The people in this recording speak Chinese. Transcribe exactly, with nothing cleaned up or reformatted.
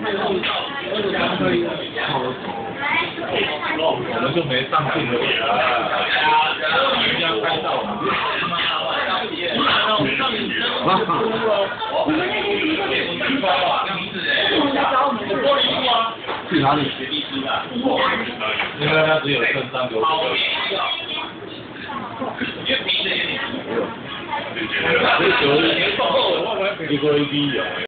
我们就没上进的问题了，人家拍到了。 去哪里？ 因为他只有剩三个。这九一个 A B 有。